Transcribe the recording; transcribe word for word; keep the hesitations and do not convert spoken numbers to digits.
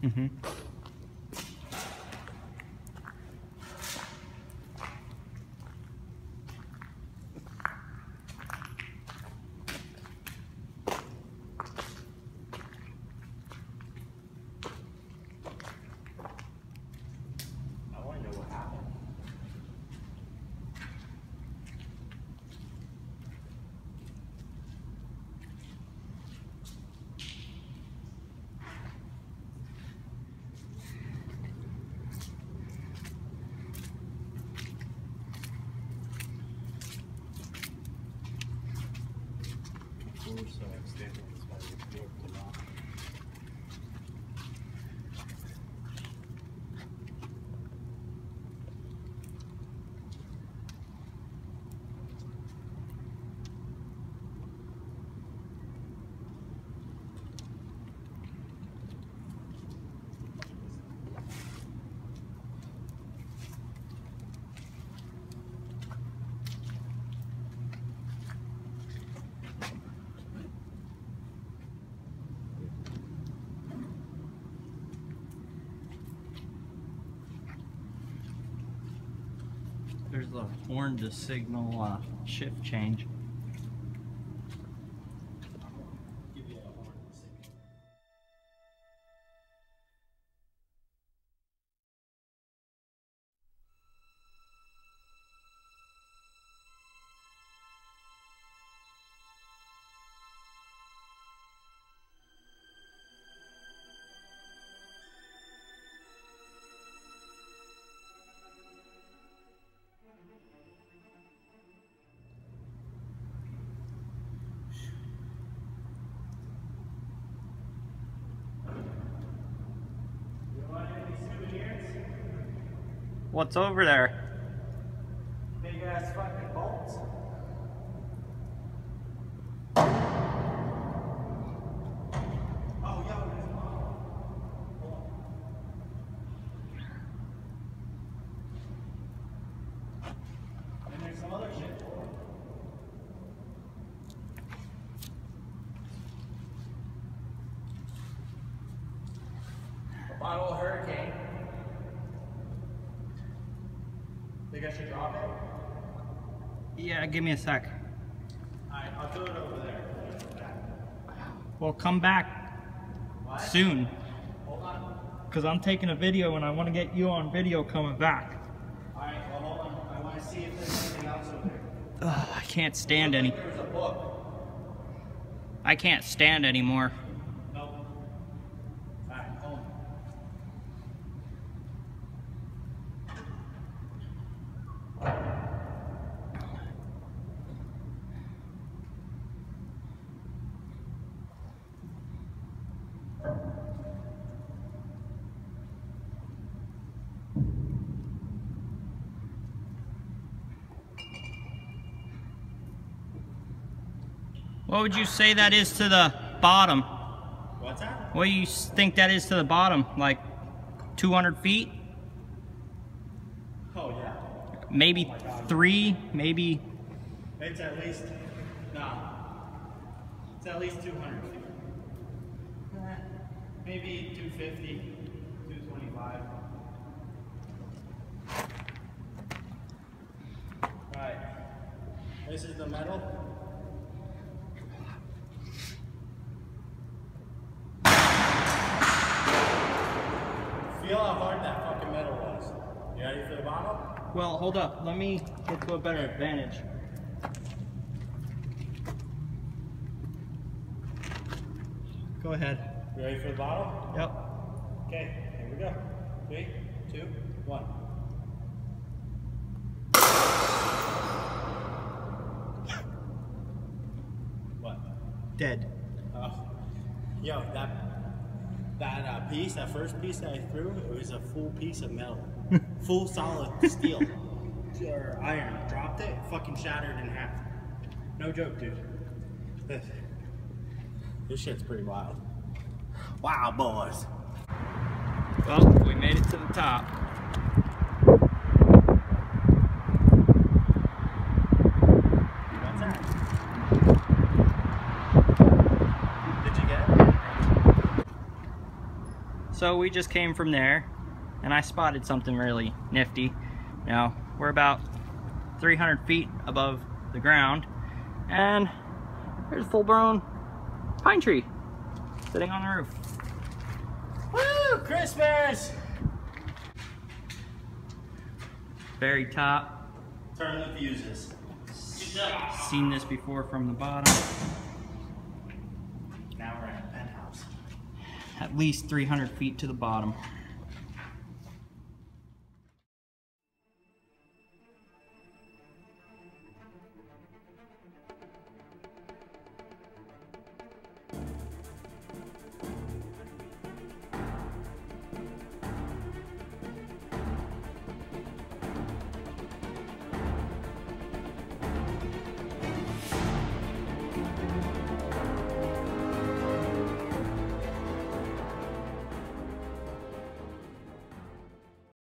Mm-hmm. I want to know what happened. So extended as far as the door to lock. There's the horn to signal uh, shift change. What's over there? Big ass fucking bolts. Oh, yo, there's one. Hold on. And there's some other shit. A bottle of Hurricane. Think I should drop it? Yeah, give me a sec. Alright, I'll do it over there. Well, come back What? soon. Hold on. Because I'm taking a video and I want to get you on video coming back. Alright, well hold on. I want to see if there's anything else over there. Ugh, I can't stand any. There's a book. I can't stand anymore. Nope. Alright, hold on. What would you say that is to the bottom? What's that? What do you think that is to the bottom? Like two hundred feet? Oh yeah. Maybe Oh my God. three, maybe. It's at least, nah. It's at least two hundred feet. Eh, Maybe two fifty, two twenty-five. Alright. This is the metal. Feel how hard that fucking metal was. You ready for the bottom? Well, hold up. Let me get to a better advantage. Go ahead. You ready for the bottom? Yep. Okay, here we go. Three, two, one. What? Dead. Oh, yo, that that uh, piece, that first piece that I threw, it was a full piece of metal, full solid steel or iron. Dropped it, fucking shattered in half. No joke, dude. This, this shit's pretty wild. Wow, boys. Well, we made it to the top. What's that? Did you get it? So we just came from there and I spotted something really nifty. Now, we're about three hundred feet above the ground and there's a full-blown pine tree sitting on the roof. Woo! Christmas! Very top. Turn the fuses. Seen this before from the bottom. Now we're at a penthouse. At least three hundred feet to the bottom.